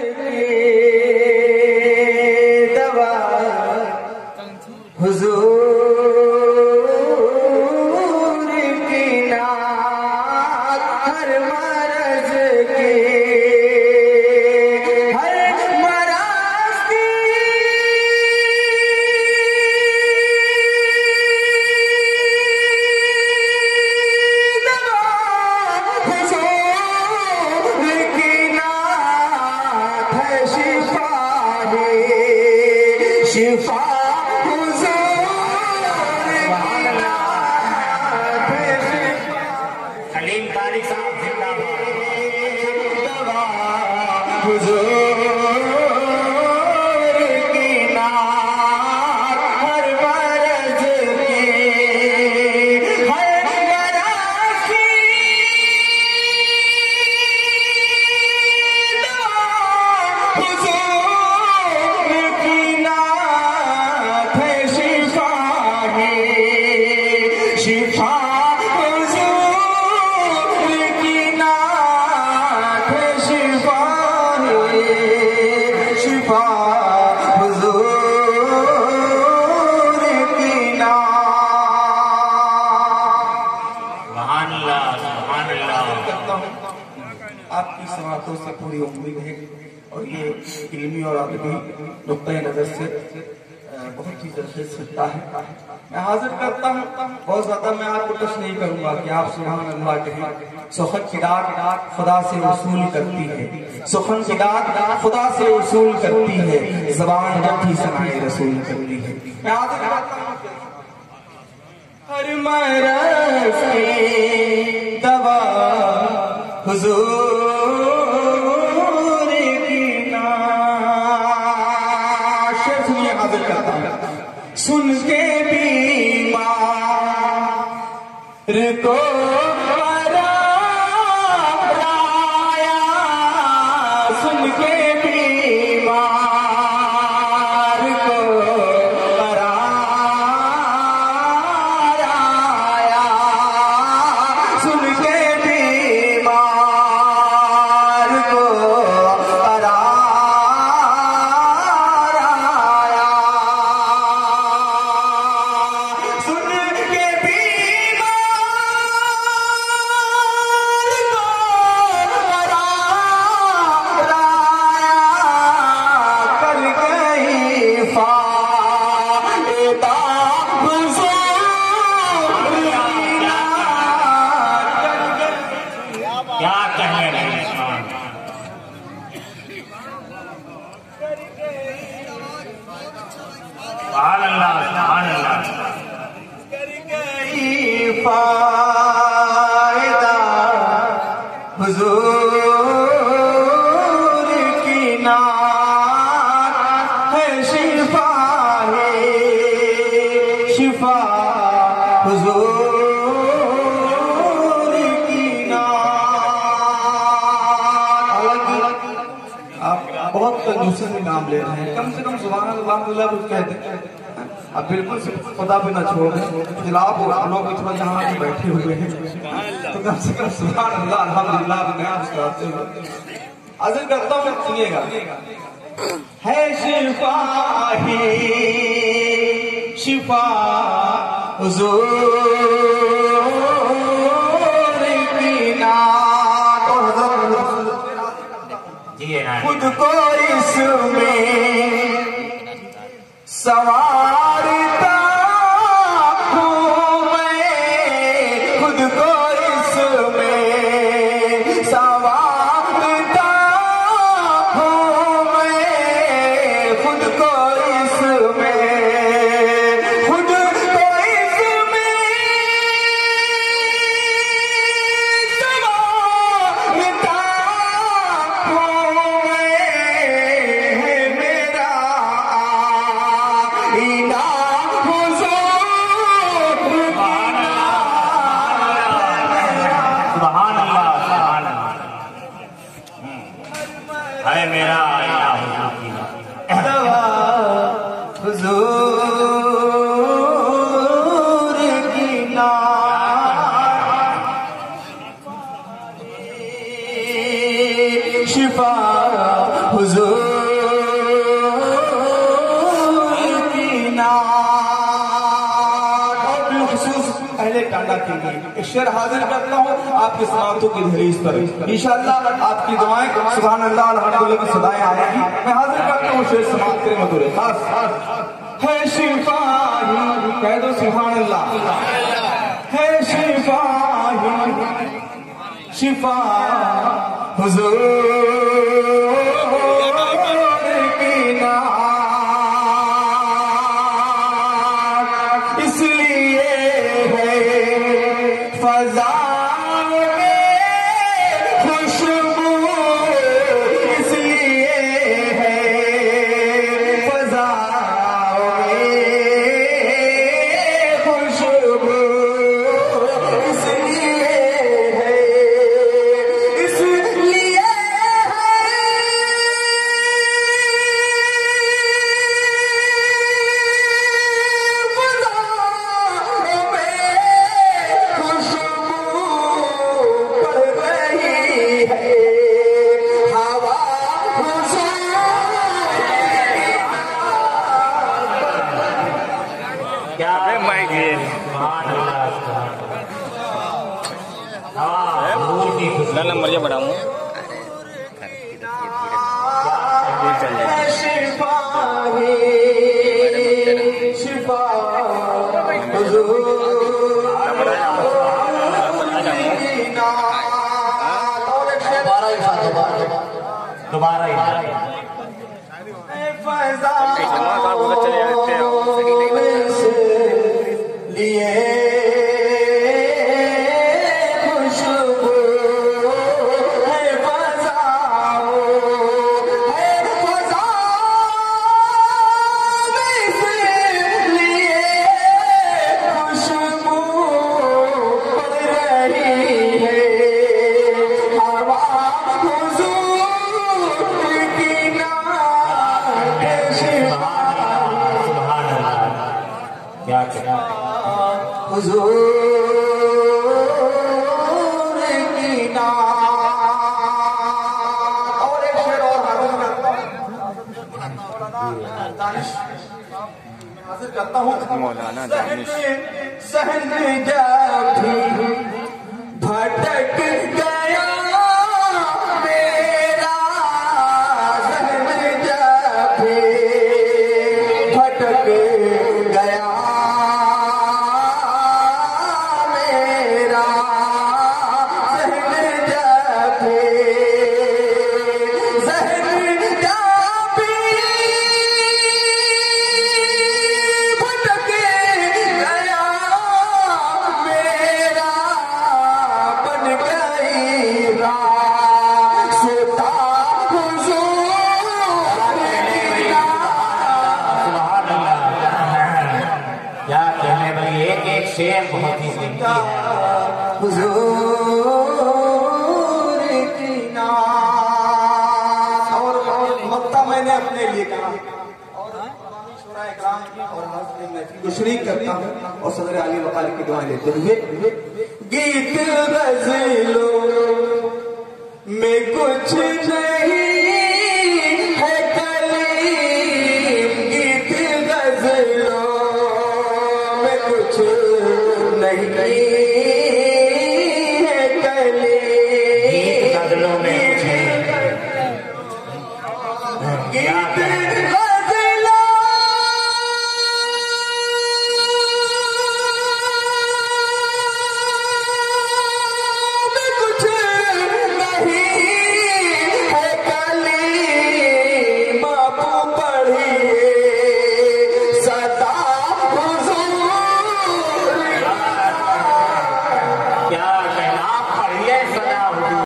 की दवा हुजूर की नात हर मरज की हर मराज की दवा हुजूर की नात है शिफा है शिफा हलीम तारिक साहब जिंदाबाद हुजूर की नात हर मरज की हर मराज की हुजूर की नात है शिफा है शिफा आपकी समातों से पूरी उम्मीद है और ये इल्मी और अदबी नुक्ते नजर से बहुत ही जल्दी सकता है। मैं हाजिर करता हूँ, बहुत ज्यादा मैं आपको टच नहीं करूंगा कि आप सुभान अल्लाह कहें। सुखन की दात खुदा से वसूल करती है, सुखन की दात खुदा से वसूल करती है, जबान जब सनाए रसूल करती है। मैं हाजिर करता हूँ हर मरज की दवा हुजूर की नात सुनिए हाजिर करता हूँ। सुन के बीमार को आया, सुन के बीमार को आया, सुन के बीमार को क्या कहने लगे सुभान अल्लाह सुभान अल्लाह फायदा हुजूर की नात है शिफा है शिफा हुजूर की नात। आप बहुत कंजूसी से नाम ले रहे हैं, कम से कम सुभान अल्लाह कुछ कहते हैं। अब बिल्कुल से खुदा भी ना छोड़ दें, खिलाफ लोग इतना जहाँ भी बैठे हुए हैं तो कम से कम सुभान अल्लाह अल्हम्दुलिल्लाह हाजिर करता हूँ। सुनिएगा है शिफा ही शिफा हुजूर की नात खुद को इसमें सवारता हूँ मैं, खुद को इसमें सवारता हूँ मैं, खुद को इसमें सवारता हूँ मैं, मेरा है मेरा हुजूर की नात शिफा हुजूर अदा कीजिए। एक शेर हाजिर करता हूँ आपकी समातों की दहलीज पर, इंशाअल्लाह आपकी दुआएं सुभान अल्लाह अल्हम्दुलिल्लाह में सदाएं आएंगी। मैं हाजिर करता हूँ शेर समाप्त करें मधुर खास है शिफाही, कह दो सुभान अल्लाह, है शिफाही शिफा हुजूर की नाम, इसलिए है फजा में खुशबू, इसलिए है फजा में खुशबू, इसलिए है, इसलिए नंबर जो बढ़ाऊँ दोबारा हुजूर की नाम। और एक शेर और हाजिर करता हूँ मौलाना दानिश। सहन जब भी भटक गया मेरा, सहन जब भी भटक गया शेर बहुत ही हुजूर की नाम। और मक्ता मैंने अपने लिए कहा और शरीक करता हूँ और सदर आली वकाल की दुआएं लेते हुए गीत गजलों में कुछ नहीं